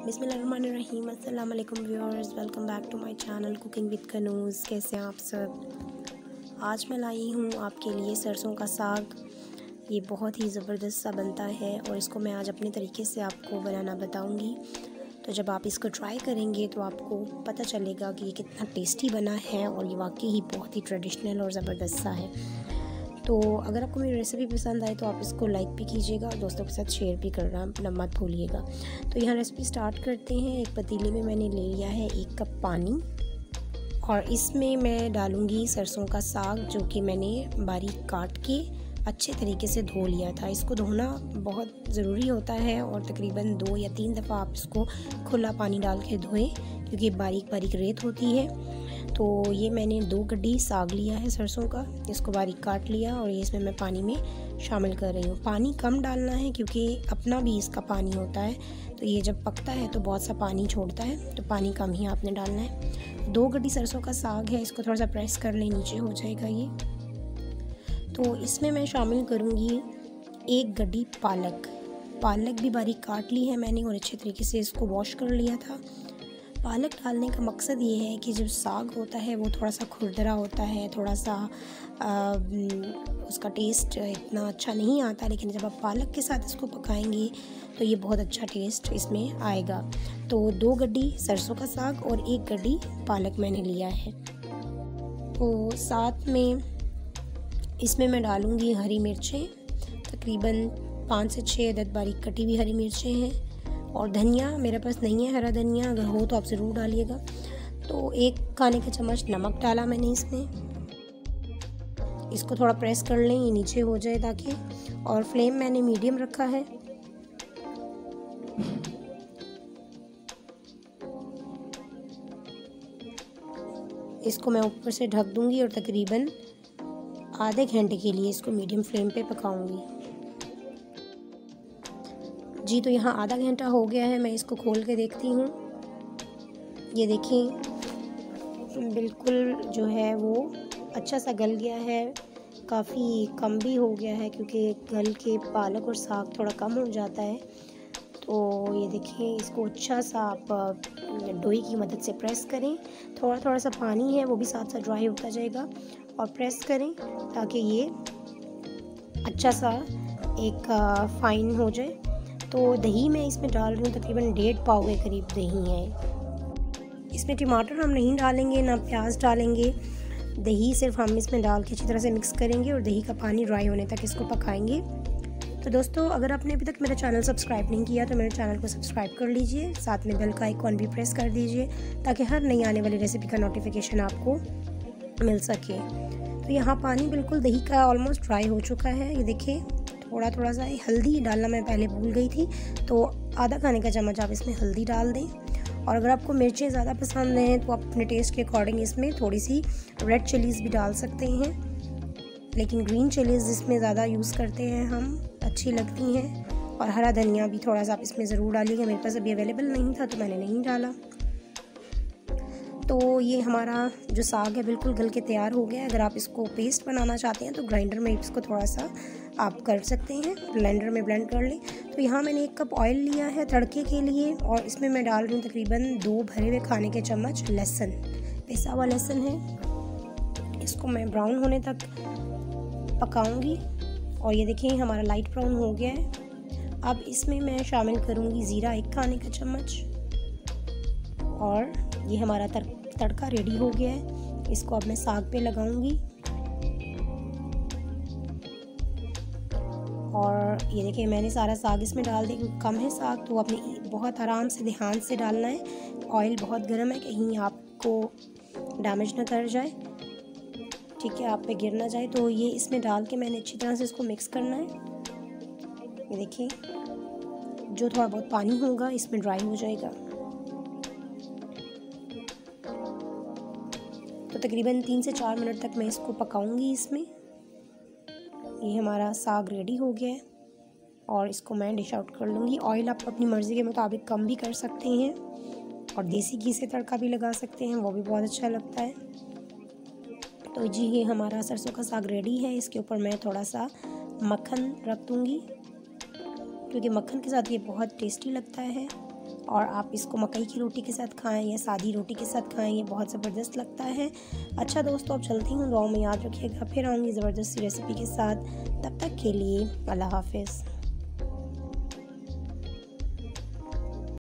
बिस्मिल्लाहिर्रहमानिर्रहीम। अस्सलाम वालेकुम viewers, welcome back to my channel cooking with Kanuz. कैसे हैं आप सब? आज मैं लाई हूँ आपके लिए सरसों का साग। ये बहुत ही ज़बरदस्त सा बनता है और इसको मैं आज अपने तरीके से आपको बनाना बताऊँगी। तो जब आप इसको ट्राई करेंगे तो आपको पता चलेगा कि ये कितना टेस्टी बना है और ये वाकई ही बहुत ही ट्रेडिशनल और ज़बरदस्त सा है। तो अगर आपको मेरी रेसिपी पसंद आए तो आप इसको लाइक भी कीजिएगा और दोस्तों के साथ शेयर भी करना मत भूलिएगा। तो यहाँ रेसिपी स्टार्ट करते हैं। एक पतीले में मैंने ले लिया है 1 कप पानी और इसमें मैं डालूँगी सरसों का साग, जो कि मैंने बारीक काट के अच्छे तरीके से धो लिया था। इसको धोना बहुत ज़रूरी होता है और तकरीबन 2 या 3 दफ़ा आप इसको खुला पानी डाल के धोएं, क्योंकि बारीक बारीक रेत होती है। तो ये मैंने 2 गड्डी साग लिया है सरसों का, इसको बारीक काट लिया और ये इसमें मैं पानी में शामिल कर रही हूँ। पानी कम डालना है क्योंकि अपना भी इसका पानी होता है, तो ये जब पकता है तो बहुत सा पानी छोड़ता है, तो पानी कम ही आपने डालना है। 2 गड्डी सरसों का साग है, इसको थोड़ा सा प्रेस कर लें, नीचे हो जाएगा ये। तो इसमें मैं शामिल करूँगी 1 गड्डी पालक भी बारीक काट ली है मैंने और अच्छे तरीके से इसको वॉश कर लिया था। पालक डालने का मकसद ये है कि जब साग होता है वो थोड़ा सा खुरदरा होता है, थोड़ा सा उसका टेस्ट इतना अच्छा नहीं आता, लेकिन जब आप पालक के साथ इसको पकाएंगे तो ये बहुत अच्छा टेस्ट इसमें आएगा। तो 2 गड्डी सरसों का साग और 1 गड्डी पालक मैंने लिया है। तो साथ में इसमें मैं डालूँगी हरी मिर्चें, तकरीबन 5 से 6 अदद बारीक कटी हुई हरी मिर्चें हैं। और धनिया मेरे पास नहीं है, हरा धनिया, अगर हो तो आप ज़रूर डालिएगा। तो 1 खाने का चम्मच नमक डाला मैंने इसमें। इसको थोड़ा प्रेस कर लें, ये नीचे हो जाए ताकि। और फ्लेम मैंने मीडियम रखा है। इसको मैं ऊपर से ढक दूंगी और तकरीबन आधे घंटे के लिए इसको मीडियम फ्लेम पे पकाऊंगी। जी, तो यहाँ आधा घंटा हो गया है, मैं इसको खोल के देखती हूँ। ये देखिए बिल्कुल जो है वो अच्छा सा गल गया है, काफ़ी कम भी हो गया है क्योंकि गल के पालक और साग थोड़ा कम हो जाता है। तो ये देखिए, इसको अच्छा सा आप डोई की मदद से प्रेस करें। थोड़ा थोड़ा सा पानी है वो भी साथ साथ ड्राई होता जाएगा और प्रेस करें ताकि ये अच्छा सा एक फाइन हो जाए। तो दही मैं इसमें डाल रही हूँ, तकरीबन 1.5 पाव के करीब दही है। इसमें टमाटर हम नहीं डालेंगे, ना प्याज डालेंगे। दही सिर्फ हम इसमें डाल के अच्छी तरह से मिक्स करेंगे और दही का पानी ड्राई होने तक इसको पकाएंगे। तो दोस्तों, अगर आपने अभी तक मेरा चैनल सब्सक्राइब नहीं किया तो मेरे चैनल को सब्सक्राइब कर लीजिए, साथ में बेल का आइकॉन भी प्रेस कर दीजिए ताकि हर नई आने वाली रेसिपी का नोटिफिकेशन आपको मिल सके। तो यहाँ पानी बिल्कुल दही का ऑलमोस्ट ड्राई हो चुका है। ये देखिए, थोड़ा थोड़ा सा हल्दी डालना मैं पहले भूल गई थी, तो आधा खाने का चम्मच आप इसमें हल्दी डाल दें। और अगर आपको मिर्चें ज़्यादा पसंद हैं तो आप अपने टेस्ट के अकॉर्डिंग इसमें थोड़ी सी रेड चिलीज़ भी डाल सकते हैं, लेकिन ग्रीन चिलीज़ इसमें ज़्यादा यूज़ करते हैं हम, अच्छी लगती हैं। और हरा धनिया भी थोड़ा सा आप इसमें ज़रूर डालिएगा, मेरे पास अभी अवेलेबल नहीं था तो मैंने नहीं डाला। तो ये हमारा जो साग है बिल्कुल गल के तैयार हो गया है। अगर आप इसको पेस्ट बनाना चाहते हैं तो ग्राइंडर में इसको थोड़ा सा आप कर सकते हैं, ब्लेंडर में ब्लेंड कर लें। तो यहाँ मैंने 1 कप ऑयल लिया है तड़के के लिए और इसमें मैं डाल रही हूँ तकरीबन 2 भरे हुए खाने के चम्मच लहसुन, पिसा हुआ लहसुन है। इसको मैं ब्राउन होने तक पकाऊंगी और ये देखिए हमारा लाइट ब्राउन हो गया है। अब इसमें मैं शामिल करूँगी ज़ीरा 1 खाने का चम्मच और ये हमारा तड़का रेडी हो गया है। इसको अब मैं साग पे लगाऊंगी और ये देखिए मैंने सारा साग इसमें डाल दिया क्योंकि कम है साग, तो अपने बहुत आराम से ध्यान से डालना है। ऑयल बहुत गर्म है, कहीं आपको डैमेज ना कर जाए, ठीक है, आप पे गिर ना जाए। तो ये इसमें डाल के मैंने अच्छी तरह से इसको मिक्स करना है। ये देखिए, जो थोड़ा बहुत पानी होगा इसमें ड्राई हो जाएगा। तो तकरीबन 3 से 4 मिनट तक मैं इसको पकाऊंगी इसमें। ये हमारा साग रेडी हो गया है और इसको मैं डिश आउट कर लूँगी। ऑयल आप अपनी मर्ज़ी के मुताबिक कम भी कर सकते हैं और देसी घी से तड़का भी लगा सकते हैं, वो भी बहुत अच्छा लगता है। तो जी, ये हमारा सरसों का साग रेडी है। इसके ऊपर मैं थोड़ा सा मक्खन रख दूँगी क्योंकि मक्खन के साथ ये बहुत टेस्टी लगता है। और आप इसको मकई की रोटी के साथ खाएं या सादी रोटी के साथ खाएं, ये बहुत ज़बरदस्त लगता है। अच्छा दोस्तों, अब चलती हूँ, दुआओं में याद रखिएगा, फिर आऊँगी ज़बरदस्ती रेसिपी के साथ। तब तक के लिए अल्लाह हाफ़िज़।